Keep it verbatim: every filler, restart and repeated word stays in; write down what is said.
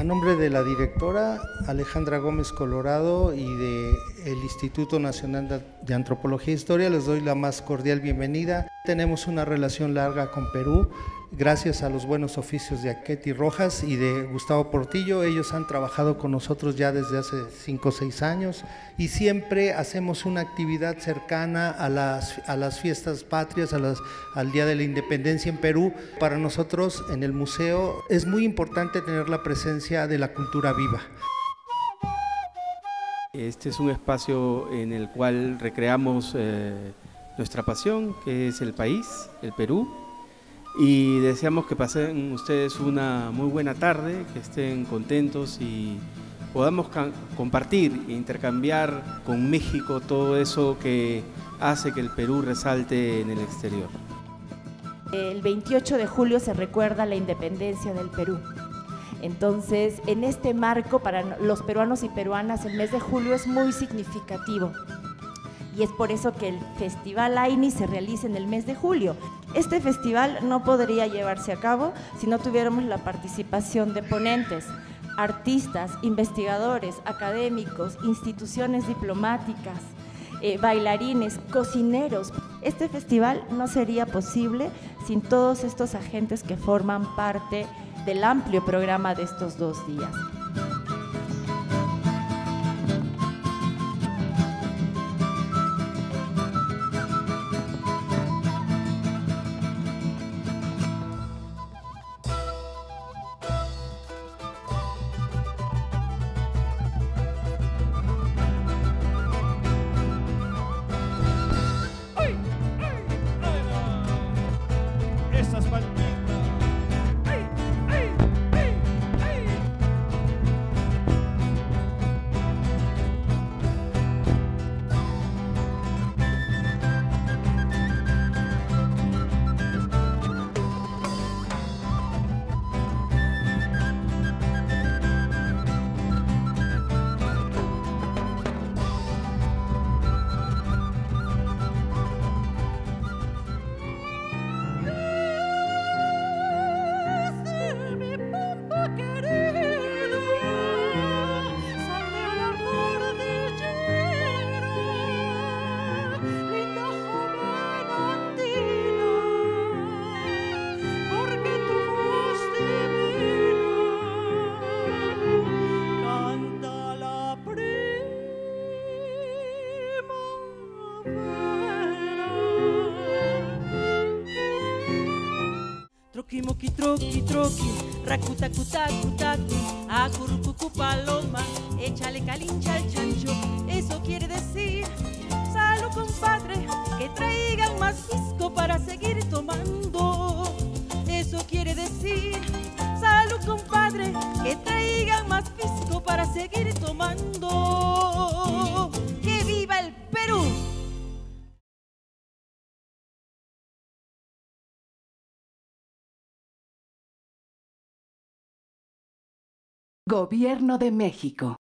A nombre de la directora Alejandra Gómez Colorado y del Instituto Nacional de Antropología e Historia les doy la más cordial bienvenida. Tenemos una relación larga con Perú, gracias a los buenos oficios de Aqueti Rojas y de Gustavo Portillo. Ellos han trabajado con nosotros ya desde hace cinco o seis años y siempre hacemos una actividad cercana a las, a las fiestas patrias, a las, al Día de la Independencia en Perú. Para nosotros en el museo es muy importante tener la presencia de la cultura viva. Este es un espacio en el cual recreamos eh, nuestra pasión, que es el país, el Perú, y deseamos que pasen ustedes una muy buena tarde, que estén contentos y podamos compartir e intercambiar con México todo eso que hace que el Perú resalte en el exterior. El veintiocho de julio se recuerda la independencia del Perú. Entonces, en este marco, para los peruanos y peruanas, el mes de julio es muy significativo. Y es por eso que el Festival AINI se realiza en el mes de julio. Este festival no podría llevarse a cabo si no tuviéramos la participación de ponentes, artistas, investigadores, académicos, instituciones diplomáticas, eh, bailarines, cocineros. Este festival no sería posible sin todos estos agentes que forman parte del amplio programa de estos dos días. Esas palmitas. ¡Ay, ay, ay, ay! Troqui, moqui, troqui, troqui, racuta, cuta, cutacu, acurucucu, paloma, échale calincha al chancho. Eso quiere decir, salud compadre, que traigan más pisco para seguir tomando. Eso quiere decir, salud compadre, que traigan más pisco para seguir tomando. ¡Que viva el Perú! Gobierno de México.